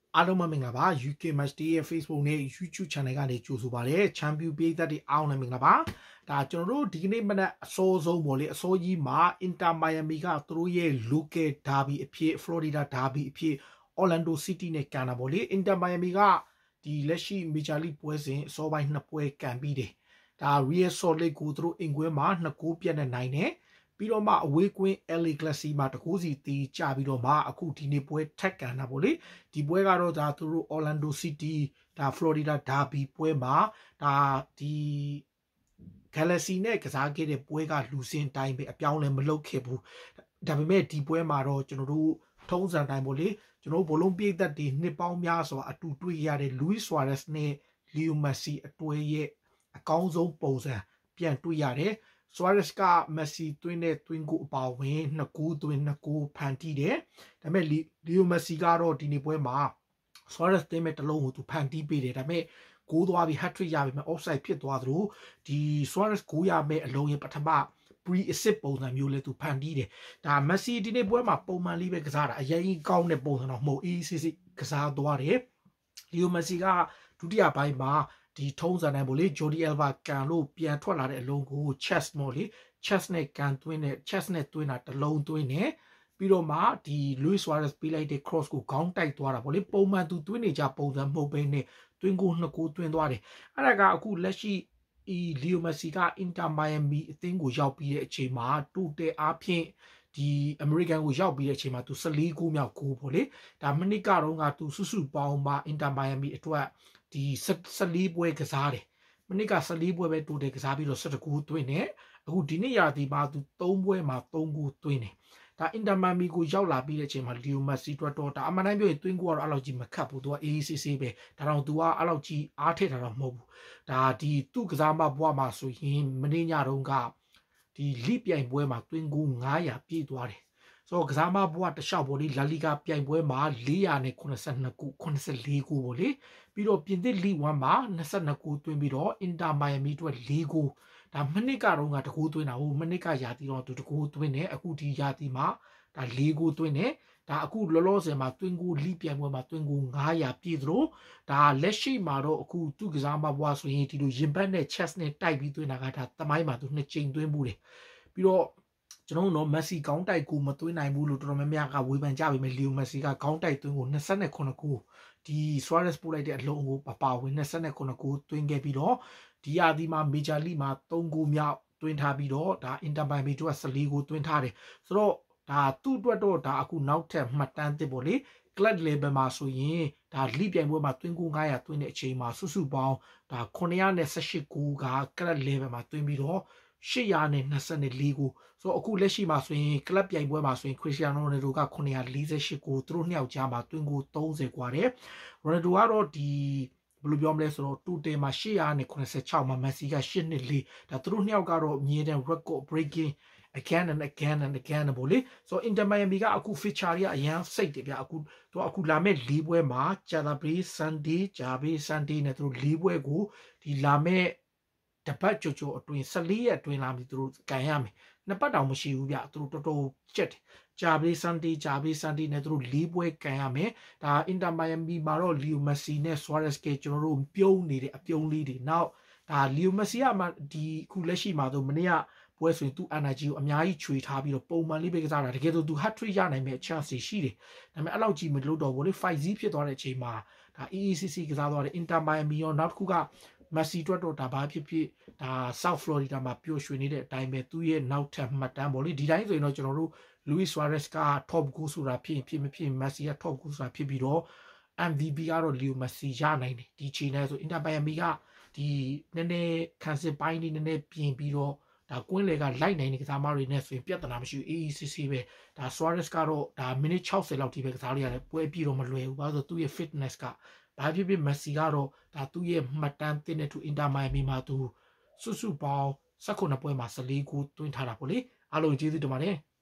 အားလုံးမင်္ဂလာပါ UK Match Day ရဲ့ Facebook နဲ့ YouTube Channel ကနေကြိုဆိုပါရစေ Champion ပြည်သက်တွေအားလုံးမင်္ဂလာပါဒါကျွန်တော်တို့ဒီကနေ့မနက်အစောဆုံးပေါ့လေအစောကြီးမှာ Inter Miami ကသူတို့ရဲ့ local derby အဖြစ် Florida derby အဖြစ် Orlando City နဲ့ကန်တာပေါ့လေ Inter Miami ကဒီလက်ရှိ Major League ပွဲစဉ်အစောပိုင်းနှစ်ပွဲကန်ပြီးတယ်ဒါ Real Salt Lake ကိုသူတို့အင်ကွင်းမှာ2ဂိုးပြတ်နဲ့နိုင်တယ်ပြီးတော့မှအဝေးကွင်း LA Galaxy မှာတကူစီတီးကြပြီးတော့မှအခုဒီနေ့ပွဲထက်ကန်တာပေါ့လေဒီပွဲကတော့ဒါသူတို့ Orlando City ဒါ Florida Derby ပွဲမှာဒါဒီ Galaxy နဲ့ကစားခဲ့တဲ့ပွဲကလူစင်တိုင်းပဲအပြောင်းလဲမလုပ်ခဲ့ဘူးဒါပေမဲ့ဒီပွဲမှာတော့ကျွန်တော်တို့ထုံးစံတိုင်းပေါ့လေကျွန်တော်ဘလုံးပြည့်သက်တွေနှစ်ပေါင်းများစွာအတူတွေ့ရတဲ့ Luis Suarez နဲ့ Leo Messi အတွေ့ရဲ့အကောင်းဆုံးပုံစံပြန်တွေ့ရတယ်Suarez က Messi သွင်းတဲ့သွင်းကိုအပါဝင်2ဂိုးသွင်း2ဂိုးဖန်တီးတယ်ဒါပေမဲ့ Leo Messi ကတော့ဒီနေ့ပွဲမှာ Suarez သွင်းမဲ့တလုံးကိုသူဖန်တီးပေးတယ်ဒါပေမဲ့ဂိုးသွားပြီး hat trick ရပြီမဲ့ offside ဖြစ်သွားသလိုဒီ Suarez ဂိုးရမဲ့အလုံးရဲ့ပထမ pre assist ပုံစံမျိုးလဲသူဖန်တီးတယ်ဒါ Messi ဒီနေ့ပွဲမှာပုံမှန်လေးပဲကစားတာအရင်ကြီးကောင်းတဲ့ပုံစံတော့မဟုတ် easy ကစားသွားတယ် Leo Messi ကဒုတိယပိုင်းမှာဒီထုံးစံတိုင်းပေါ့လေ Jordi Alba ကန်လို့ပြန်ထွက်လာတဲ့အလုံးကို chest ပေါ့လေ chest နဲ့ကန်သွင်းတဲ့ chest နဲ့သွင်းတာတလုံးသွင်းနေပြီးတော့မှဒီ Luis Suarez ပေးလိုက်တဲ့ cross ကိုခေါင်းတိုက်သွားတာပေါ့လေပုံမှန်သူသွင်းနေကြပုံစံမဟုတ်ဘဲနဲ့သွင်းကို2ကိုသွင်းသွားတယ်အဲ့ဒါကအခုလက်ရှိLeo Messi က Inter Miami အသင်းကိုရောက်ပြီးတဲ့အချိန်မှာတူတဲ့အားဖြင့်ဒီ American ကိုရောက်ပြီးတဲ့အချိန်မှာသူ14ဂိုးမြောက်ဂိုးပေါ့လေဒါမနစ်ကတော့ကသူစုစုပေါင်းမှာ Inter Miami အတွက်ဒီ14ပွဲကစားတယ်မနစ်က14ပွဲပဲတိုးတယ်ကစားပြီးတော့17ဂိုးသွင်းတယ်အခုဒီနေ့ရာသီမှာသူ3ပွဲမှာ3ဂိုးသွင်းတယ်ဒါ Inter Miami ကိုရောက်လာပြီးတဲ့အချိန်မှာ Leo Messi အတွက်တော့ဒါအမှန်တိုင်းပြောရင်သွင်းကိုကတော့အဲ့လောက်ကြီးမခတ်ဘူးသူက AACC ပဲဒါတော့သူကအဲ့လောက်ကြီးအားထည့်တာတော့မဟုတ်ဘူးဒါဒီသူ့ကစားမဘွားမှာဆိုရင်မနေ့ညတုန်းကဒီလိပြိုင်ပွဲမှာသွင်းကို900ပြည့်သွားတယ်ဆိုတော့ကစားမဘွားတခြားပေါ့လေလာလီဂါပြိုင်ပွဲမှာ482ခု84ခုပေါ့လေပြီးတော့ပြင်သစ်လိ1မှာ22ခုသွင်းပြီးတော့အင်တာမိုင်ယာမီအတွက်4ခုဒါမနစ်ကတော့တကူသွင်းတာဟိုမနစ်ကရာသီတော့သူတကူသွင်းတယ်အခုဒီရာသီမှာဒါ4ခုသွင်းတယ်ဒါအခုလောလောဆယ်မှာသွင်းကိုလိပြိုင်ပွဲမှာသွင်းကို900ပြည့်သလိုဒါလက်ရှိမှာတော့အခုသူကစားမဘွားဆိုရင်ဒီလိုရင်ဘတ်နဲ့ chest နဲ့တိုက်ပြီးသွင်းတာကဒါသမိုင်းမှာသူ2ချိန်သွင်းမှုတယ်ပြီးတော့ကျွန်တော်တို့မက်ဆီခေါင်းတိုက်ကိုမသွင်းနိုင်ဘူးလို့တော်တော်များများကဝေဖန်ကြပေမဲ့လီယိုမက်ဆီကခေါင်းတိုက်သွင်းကို29ခုဒီ Suarez ပို့လိုက်တဲ့အလုံးကိုပါဝင်29ခုသွင်းခဲ့ပြီးတော့ဒီရာသီမှာ Major League မှာ3ခုမြောက်သွင်းထားပြီးတော့ဒါ Inter Miami တို့က14ခုသွင်းထားတယ်ဆိုတော့ဒါသူ့အတွက်တော့ဒါအခုနောက်ထပ်မှတ်တမ်းသစ်ပေါ့လေ club level မှာဆိုရင်ဒါလိပြိုင်ပွဲမှာသွင်းကို900သွင်းတဲ့အချိန်မှာစုစုပေါင်းဒါ918ခုက club level မှာသွင်းပြီးတော့824ခုဆိုတော့အခုလက်ရှိမှာဆိုရင်ကလပ်ပြိုင်ပွဲမှာဆိုရင်ခရစ္စတီယာနိုရိုနယ်ဒိုက948ကိုသူတို့နှစ်ယောက်ကြားမှာတွင်းကို30กว่าတယ်ရိုနယ်ဒိုကတော့ဒီဘယ်လိုပြောမလဲဆိုတော့တူတယ်မှာ886မှာမက်ဆီက824ဒါသူတို့နှစ်ယောက်ကတော့အမြဲတမ်း record breaking again and again and again ပေါ့လေဆိုတော့ Inter Miami ကအခု feature တွေကအရန်စိတ်တယ်ဗျအခုလာမဲ့၄ပွဲမှာကြာသပတေး Sunday ကြာဘေး Sunday နဲ့သူတို့၄ပွဲကိုဒီလာမဲ့တပတ်ကြောအတွင်း14ရက်အတွင်းလာပြီးသူတို့ကန်ရမယ်နှစ်ပတ်တောင်မရှိဘူးဗျသူတို့တော်တော်ကြက်တယ်ကြာဘေး Sunday နဲ့သူတို့၄ပွဲကန်ရမယ်ဒါ Inter Miami မှာတော့ Leo Messi နဲ့ Suarez ကကျွန်တော်တို့ပြုံးနေတဲ့အပြုံးလေးတွေနောက်ဒါ Leo Messi ကဒီခုလက်ရှိမှာဆိုမနေ့ကပွဲဆိုရင်သူ energy ကိုအများကြီးခြွေထားပြီးတော့ပုံမှန်လေးပဲကစားတာတကယ်ဆိုသူ hat trick ရနိုင်မဲ့ chance ရှိတယ်ဒါပေမဲ့အဲ့လောက်ကြီးမလို့တော့ဘူးလေ 5-0 ဖြစ်သွားတဲ့အချိန်မှာဒါ EACC ကစားသွားတယ် Inter Miami ရောနောက်တစ်ခုကMessi အတွက်တော့ဒါဘာဖြစ်ဖြစ်ဒါ South Florida မှာပျော်ရွှင်နေတဲ့အတိုင်းပဲသူ့ရဲ့နောက်ထပ်မှတ်တမ်းပေါ့လေဒီတိုင်းဆိုရင်တော့ကျွန်တော်တို့ Luis Suarez က top goal ဆိုတာဖြစ်မဖြစ် Messi က top goal ဆိုတာဖြစ်ပြီးတော့ MVP ကတော့ Leo Messi ရနိုင်တယ်ဒီချိန်နဲ့ဆို Inter Miami ကဒီနည်းနည်းခံစစ်ပိုင်းလေးနည်းနည်းပြင်ပြီးတော့ဒါကွင်းလေကလိုက်နိုင်တဲ့ကစားမတွေနဲ့ဆိုရင်ပြဿနာမရှိဘူး AACC ပဲဒါ Suarez ကတော့ဒါမိနစ်60လောက်ထိပဲကစားလို့ရတယ်ပွဲပြီးတော့မလွယ်ဘူးဘာလို့ဆိုသူ့ရဲ့ fitness ကဘာဖြစ်ဖြစ် Messi ကတော့ဒါသူ့ရဲ့မှတ်တမ်းတင်တဲ့သူ Inter Miami မှာသူစုစုပေါင်း19ပွဲမှာ14ခုသွင်းထားတာပေါ့လေအားလုံးကျေးဇူးတင်ပါတယ်